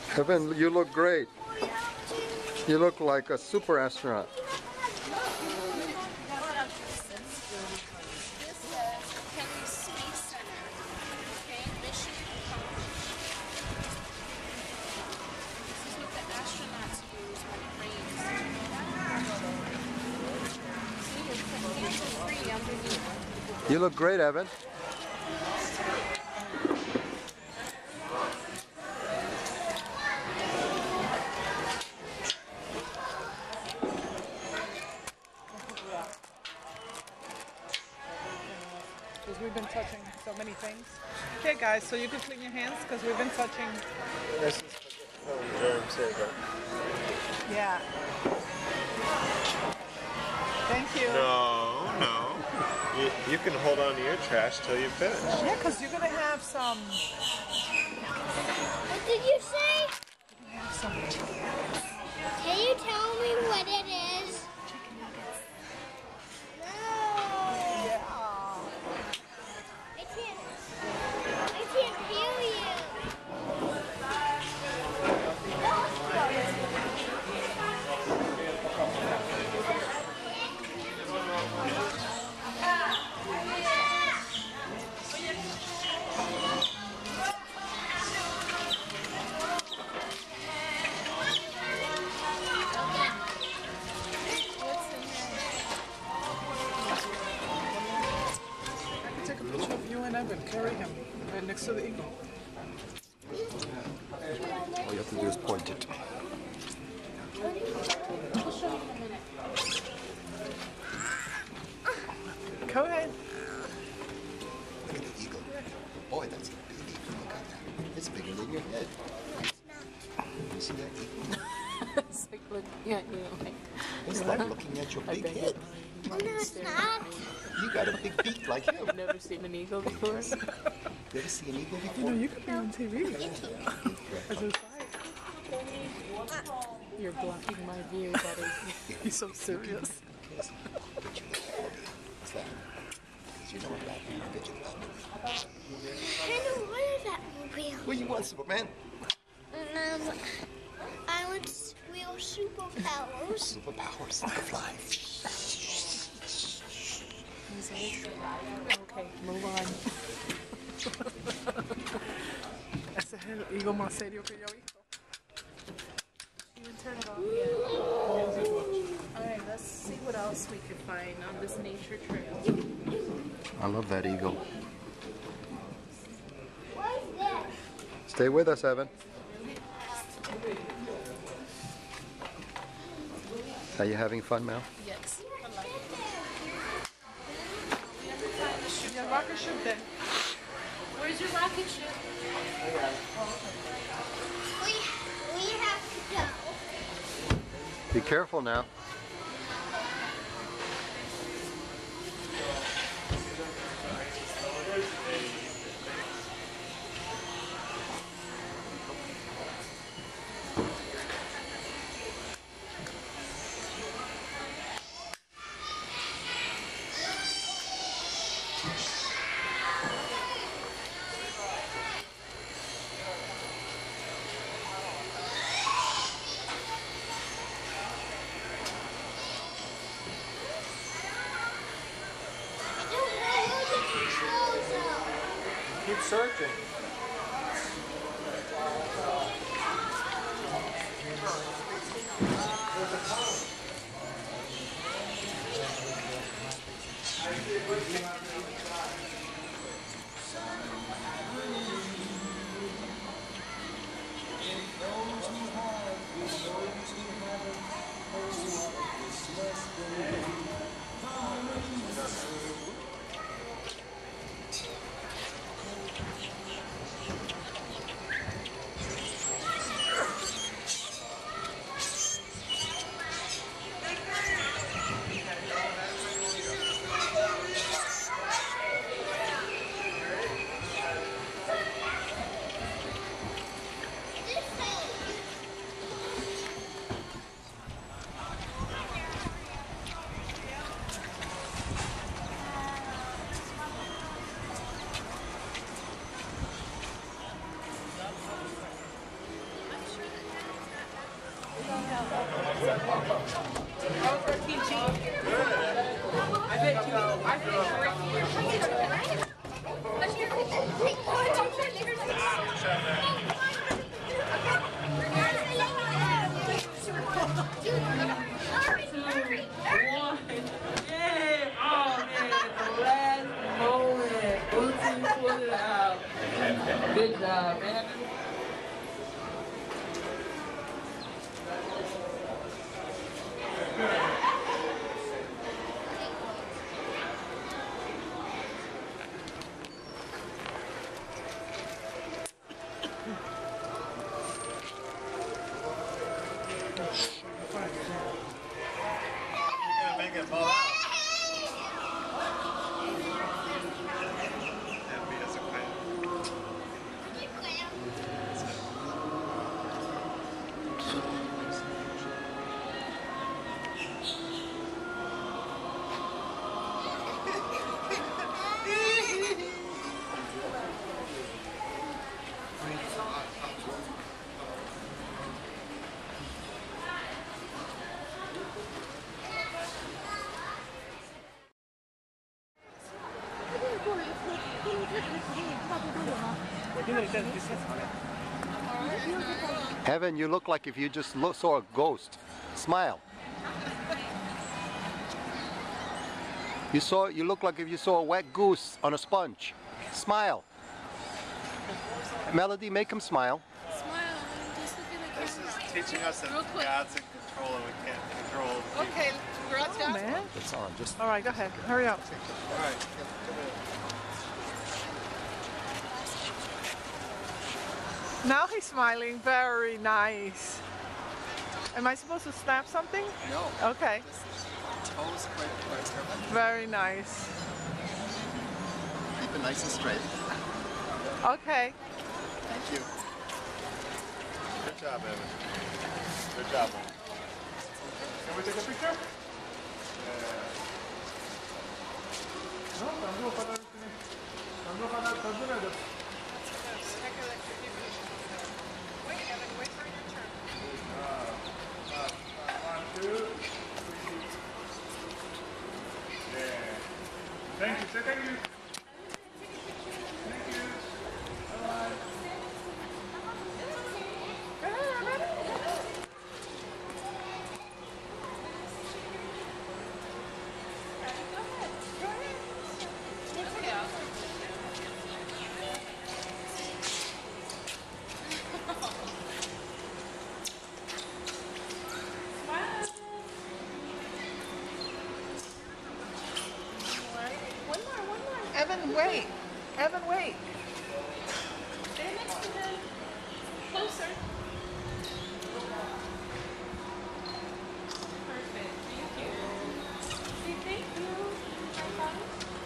Evan, you look great. You look like a super astronaut. This says Kennedy Space Center. Okay, mission accomplished. This is what the astronauts use when it rains. See, it's free underneath. You look great, Evan. Because we've been touching so many things. Okay, guys, so you can clean your hands because we've been touching. This is germ saver. Yeah. Thank you. No. You can hold on to your trash till you finish. Yeah, because you're going to have some. What did you say? You're gonna have some chicken. Can you tell me what it is? Chicken nuggets. No. Yeah. I can't hear you. I can take a picture of you and Evan. Carry him right next to the eagle. All you have to do is point it. Go ahead. Look at the eagle. Boy, that's a big eagle. Look at that. It's bigger than your head. You see that eagle? It's like looking at you. Like, It's like looking at your big head. No, it's not. You got a big beak like him. I've never seen an eagle before. You ever see an eagle You before? know, you could be on TV. As a side. You're blocking my view, buddy. He's so serious. Yes. But you look at me. What's that? Because you know what that means. Get your love. I know what is that movie? What do you want, Superman? I want real superpowers. Superpowers. I can fly. Okay, move on. Ese es el higo más serio que yo he visto. You can turn it off yet. Alright, let's see what else we can find on this nature trail. I love that eagle. What is this? Stay with us, Evan. Are you having fun, Mel? Yes. Your rocket ship then. Where's your rocket ship? We have to go. Be careful now. I don't know where the controls are. Keep searching. How was our kimchi? I bet you. I Yay! Oh man, the last moment. Uzi pulled it out. Good job, man. You're gonna make it fall out. Happy as a clam. Evan, you look like if you just saw a ghost. Smile. You look like if you saw a wet goose on a sponge. Smile. Melody, make him smile. Smile. Just look at the This camera. is teaching us that Real quick. God's in control and we can't control the people. Okay, oh, man. It's on. Just All right, go ahead. Hurry up. All right. Now he's smiling. Very nice. Am I supposed to snap something? no. Okay. Toes quite. Very nice. Keep it nice and straight. Okay. Thank you. Good job, Evan. Good job, man. Can we take a picture? Thank you. Say thank you. Evan, wait. Evan, wait. Stay next to them. Closer. Perfect. Thank you. Say thank you. High five.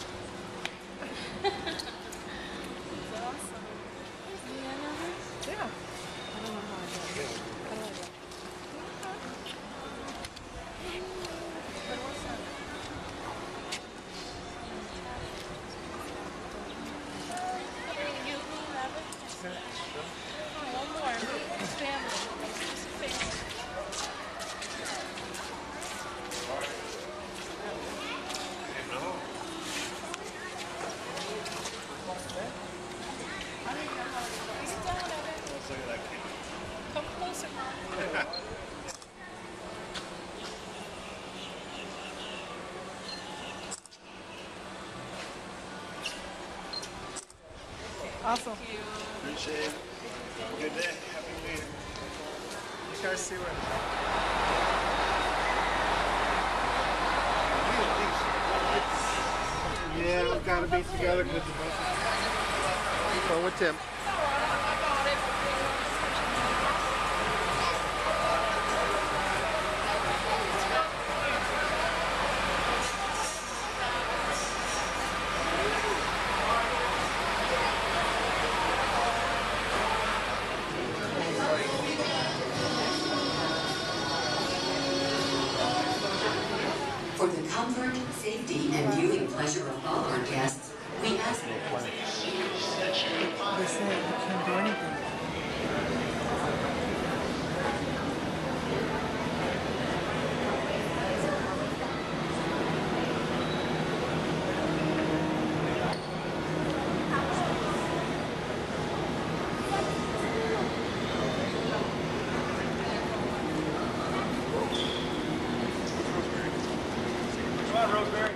That's awesome. Yeah, I know this. Yeah. I don't know how I got it. How do I get it? But what's that? You have it? Oh, one more. It's family. It's family. Come closer, Mom. Awesome. Appreciate it. Have a good day. Happy New Year. You guys see what? Yeah, we've got to be together because Go with Tim. For the comfort, safety, and viewing pleasure of all our guests, we ask They said you can't do anything. that, Rosemary?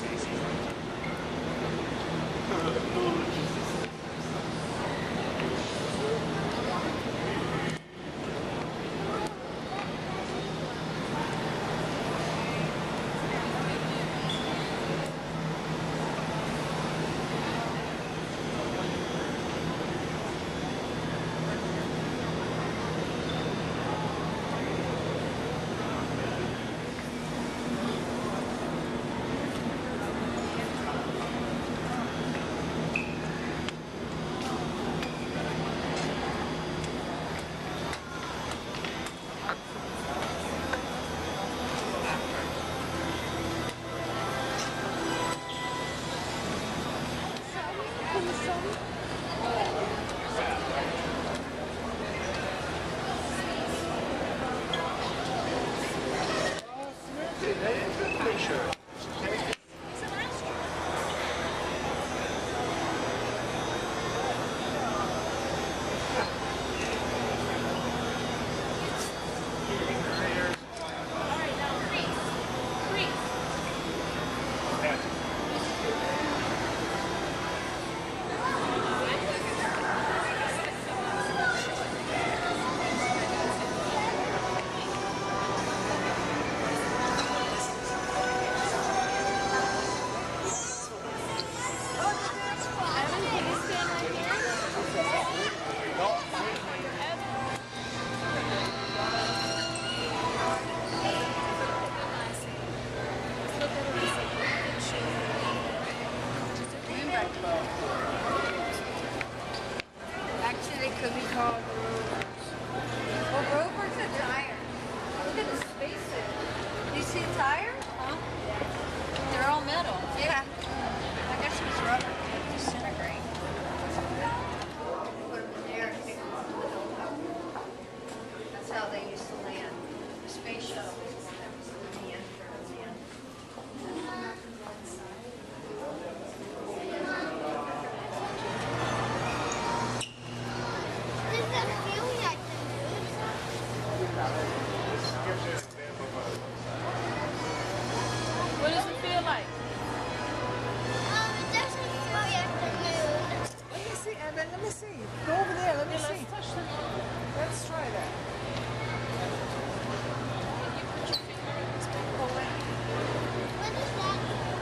Actually, it could be called rovers. Well, rovers are tire. Look at the spaces. You see a tire? Huh? They're all metal. Yeah. I guess it was rubber. It disintegrate. Put them in there and pick them up. That's how they used to land. The space shuttle was one that was in the end for the land. Does that feel like the moon? What does it feel like? It doesn't feel like the moon. Let me see, Evan. Let me see. Go over there. Let me see. Let's touch the moon. Let's try that. What is that?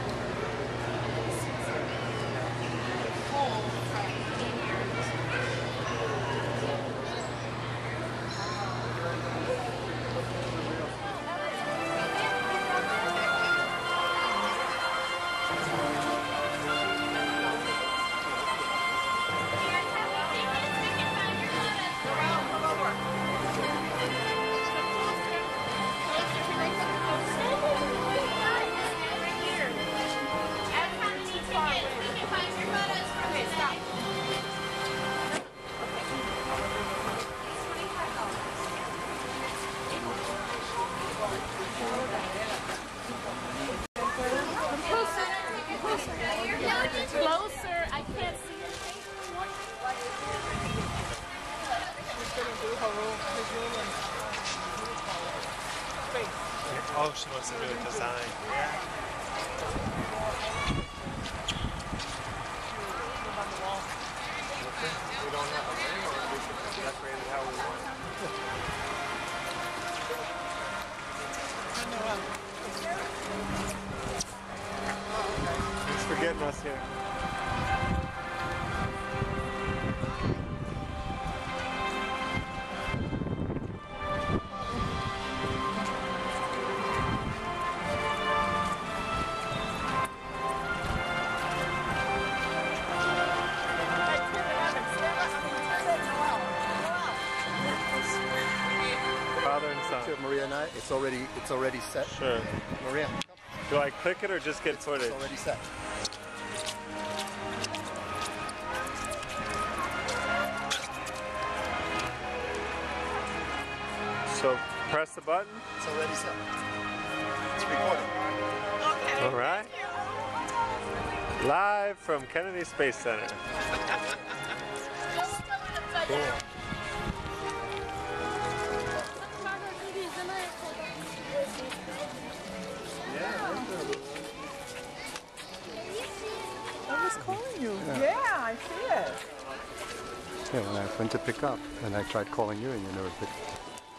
Closer. I can't see your face. Oh, she wants to do a design. We don't have a ring, or we can decorate it how we want. Thanks for getting us here. Father and son. Maria and I, it's already set. Sure. Maria, Do I click it or just get footage? it's already set. So press the button. It's already set. It's recording. All right. Live from Kennedy Space Center. Cool. Yeah, it's calling you. Yeah, I see it. Yeah, when I went to pick up, and I tried calling you, and you never picked up.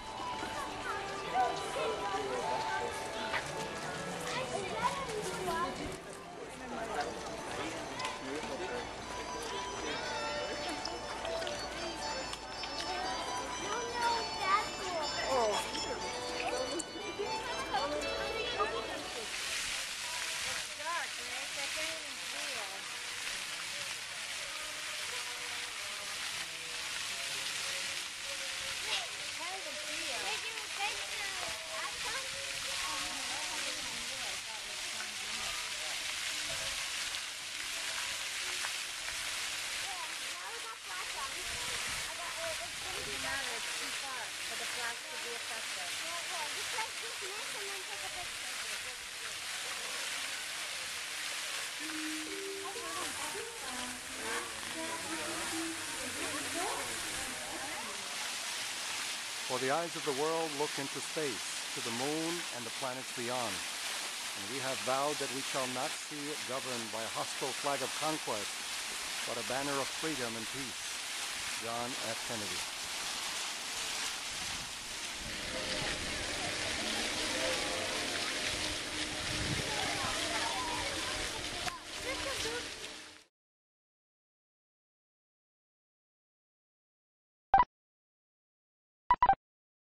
For the eyes of the world look into space, to the moon and the planets beyond. And we have vowed that we shall not see it governed by a hostile flag of conquest, but a banner of freedom and peace. John F. Kennedy.